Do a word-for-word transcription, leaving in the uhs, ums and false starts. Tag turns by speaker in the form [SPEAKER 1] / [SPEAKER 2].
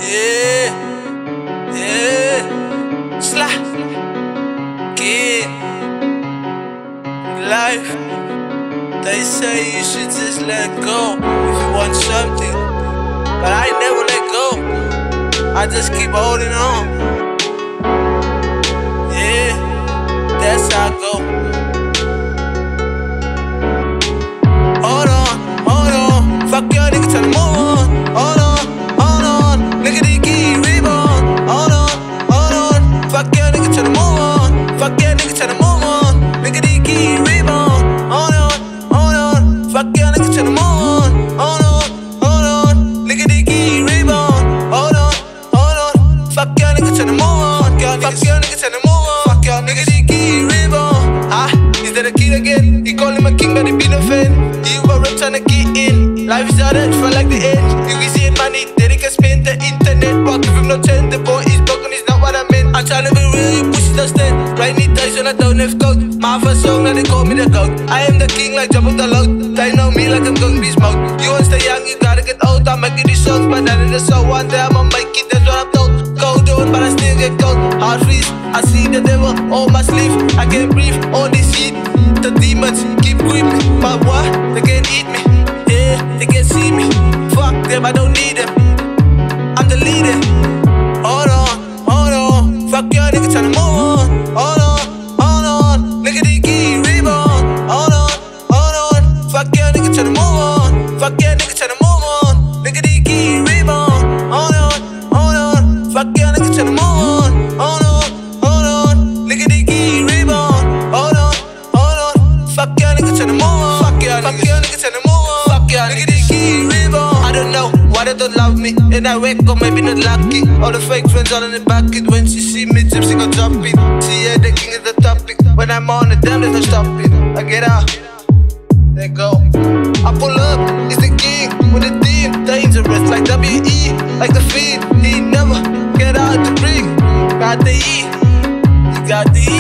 [SPEAKER 1] Yeah, yeah, slap, kid, life. They say you should just let go if you want something, but I never let go. I just keep holding on. Yeah, that's how I go. Hold on, hold on, fuck your nigga, tell them move on. Hold on, hold on, nigga, they keep rebound. Hold on, hold on, fuck your nigga, tell them move on. Fuck your nigga, tell them move on. Nigga, they keep rebound. Hold on, hold on, fuck your nigga, tell them move on. Hold on, hold on, nigga, they keep rebound. Hold on, hold on, fuck your nigga, tell them move on. Fuck your nigga, tell them move on. Fuck your nigga, they keep rebound. Ah, is that a kid again? He call him a king, but he be no fan. He over rap tryna get in. Life is hard, feel like the end. You can see it money, then he can spend the internet. But give him no ten, the boy is broken, it's not what I meant. I'm tryna be real, you push it, don't stand. Right need dice when I don't have code. My first song, now they call me the goat. I am the king, like jump off the load. They know me like I'm going be smoked. You wanna stay young, you gotta get old. I'm making these songs, but not in the soul. One day I'ma make it, that's what I'm told. Go do it, but I still get cold. Hard freeze, I see the devil on my sleeve. I can't breathe, all this heat. The demons keep creeping, but what? They can't eat me. Yeah, they can't see me. Fuck them, I don't need them. I'm the leader. Hold on, hold on. Fuck your nigga, tryna move on. Hold on, hold on. Nigga, they keep rebound. Hold on, hold on. Fuck your nigga, tryna move on. Fuck your nigga, tryna move on. Nigga, they keep rebound. Hold on, hold on. Fuck your nigga, tryna move on. Hold on, hold on. Nigga, they keep rebound. Hold on, hold on. Fuck your nigga, tryna move on. Fuck your nigga, tryna move on. Fuck your nigga, they keep rebound. I don't know why they don't love me, and I wake up maybe not lucky. All the fake friends all in the bucket. When she see me, gypsy gon' drop it. See, yeah, the king is the topic. When I'm on it, damn, there's no stopping. I get out, they go. I pull up, it's the king with the team. Dangerous like W E, like the feed. He never get out the ring. Got the E, you got the E.